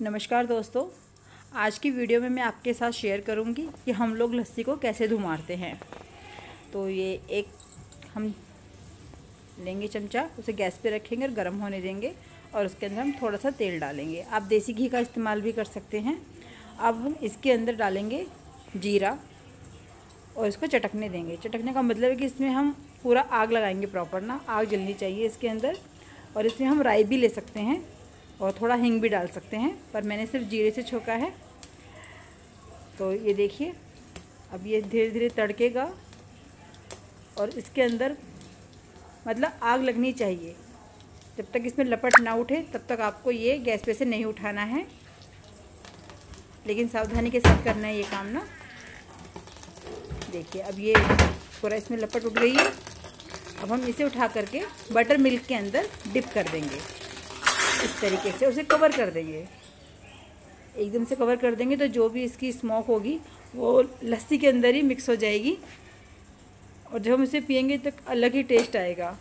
नमस्कार दोस्तों, आज की वीडियो में मैं आपके साथ शेयर करूंगी कि हम लोग लस्सी को कैसे धुमारते हैं। तो ये एक हम लेंगे चमचा, उसे गैस पे रखेंगे और गर्म होने देंगे और उसके अंदर हम थोड़ा सा तेल डालेंगे। आप देसी घी का इस्तेमाल भी कर सकते हैं। अब हम इसके अंदर डालेंगे जीरा और इसको चटकने देंगे। चटकने का मतलब है कि इसमें हम पूरा आग लगाएंगे, प्रॉपर ना आग जलनी चाहिए इसके अंदर। और इसमें हम राई भी ले सकते हैं और थोड़ा हींग भी डाल सकते हैं, पर मैंने सिर्फ जीरे से छोका है। तो ये देखिए, अब ये धीरे धीरे तड़केगा और इसके अंदर मतलब आग लगनी चाहिए। जब तक इसमें लपट ना उठे तब तक आपको ये गैस पे से नहीं उठाना है, लेकिन सावधानी के साथ करना है ये काम ना। देखिए अब ये पूरा इसमें लपट उठ गई है। अब हम इसे उठा करके बटर मिल्क के अंदर डिप कर देंगे। इस तरीके से उसे कवर कर देंगे, एकदम से कवर कर देंगे तो जो भी इसकी स्मोक होगी वो लस्सी के अंदर ही मिक्स हो जाएगी और जब हम इसे पियेंगे तो अलग ही टेस्ट आएगा।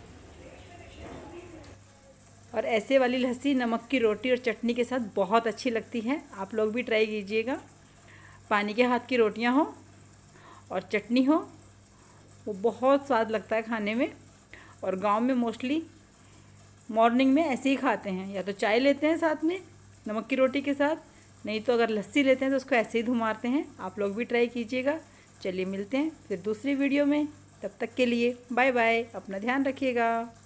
और ऐसे वाली लस्सी नमक की रोटी और चटनी के साथ बहुत अच्छी लगती है। आप लोग भी ट्राई कीजिएगा। पानी के हाथ की रोटियां हो और चटनी हो, वो बहुत स्वाद लगता है खाने में। और गांव में मोस्टली मॉर्निंग में ऐसे ही खाते हैं, या तो चाय लेते हैं साथ में नमक की रोटी के साथ, नहीं तो अगर लस्सी लेते हैं तो उसको ऐसे ही धुमारते हैं। आप लोग भी ट्राई कीजिएगा। चलिए मिलते हैं फिर दूसरी वीडियो में, तब तक के लिए बाय बाय। अपना ध्यान रखिएगा।